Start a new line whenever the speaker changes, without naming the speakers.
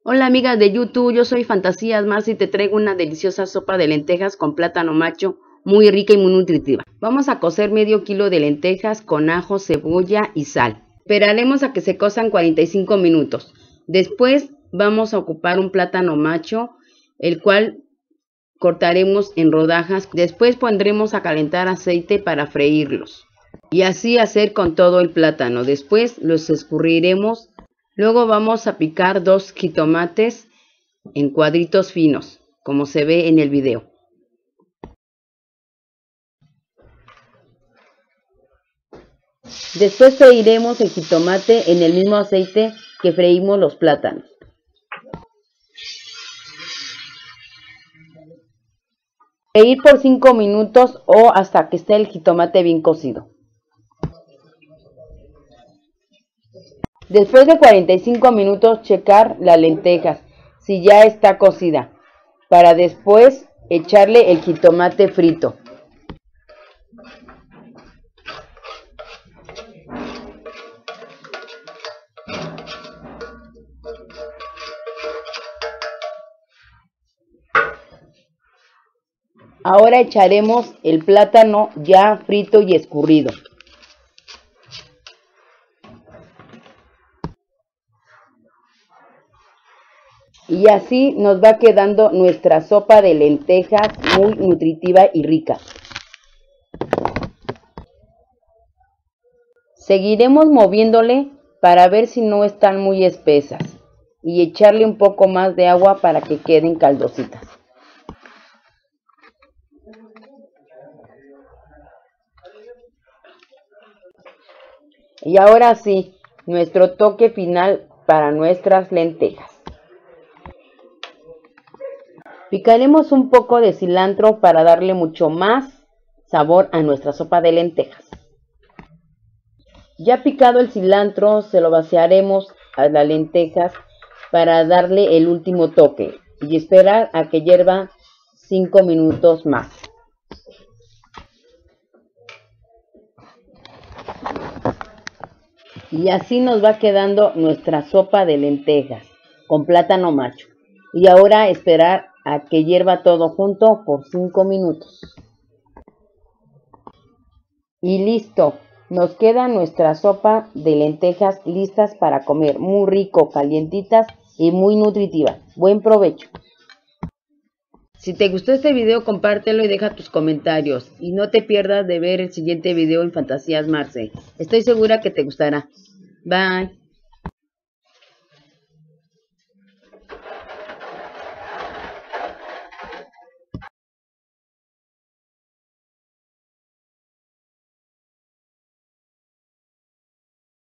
Hola amigas de YouTube, yo soy Fantasías Más y te traigo una deliciosa sopa de lentejas con plátano macho, muy rica y muy nutritiva. Vamos a cocer medio kilo de lentejas con ajo, cebolla y sal. Esperaremos a que se cozan 45 minutos. Después vamos a ocupar un plátano macho, el cual cortaremos en rodajas. Después pondremos a calentar aceite para freírlos. Y así hacer con todo el plátano. Después los escurriremos. Luego vamos a picar 2 jitomates en cuadritos finos, como se ve en el video. Después freiremos el jitomate en el mismo aceite que freímos los plátanos. Freír por 5 minutos o hasta que esté el jitomate bien cocido. Después de 45 minutos checar las lentejas si ya está cocida, para después echarle el jitomate frito. Ahora echaremos el plátano ya frito y escurrido. Y así nos va quedando nuestra sopa de lentejas muy nutritiva y rica. Seguiremos moviéndole para ver si no están muy espesas y echarle un poco más de agua para que queden caldositas. Y ahora sí, nuestro toque final para nuestras lentejas. Picaremos un poco de cilantro para darle mucho más sabor a nuestra sopa de lentejas. Ya picado el cilantro, se lo vaciaremos a las lentejas para darle el último toque y esperar a que hierva 5 minutos más. Y así nos va quedando nuestra sopa de lentejas con plátano macho. Y ahora esperar a que hierva todo junto por 5 minutos. Y listo, nos queda nuestra sopa de lentejas listas para comer. Muy rico, calientitas y muy nutritivas. Buen provecho. Si te gustó este video, compártelo y deja tus comentarios. Y no te pierdas de ver el siguiente video en Fantasías Marce. Estoy segura que te gustará. Bye.